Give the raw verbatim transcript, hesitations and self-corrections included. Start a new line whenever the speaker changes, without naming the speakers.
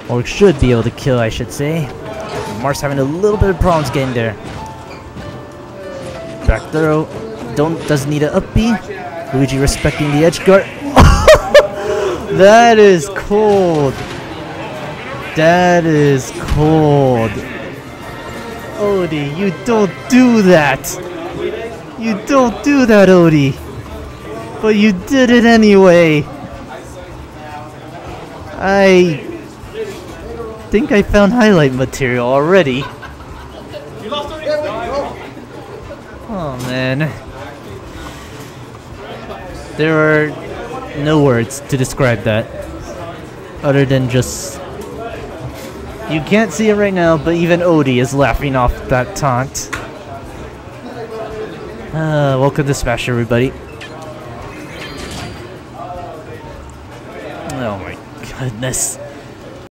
Or should be able to kill, I should say. Mark's having a little bit of problems getting there. Back throw. Don't doesn't need an up B. Luigi respecting the edge guard. That is cold. That is cold. Odie, you don't do that. You don't do that, Odie. But you did it anyway. I think I found highlight material already. Oh man. There are no words to describe that. Other than just... You can't see it right now, but even Odie is laughing off that taunt. Uh, welcome to Smash, everybody. Oh my goodness.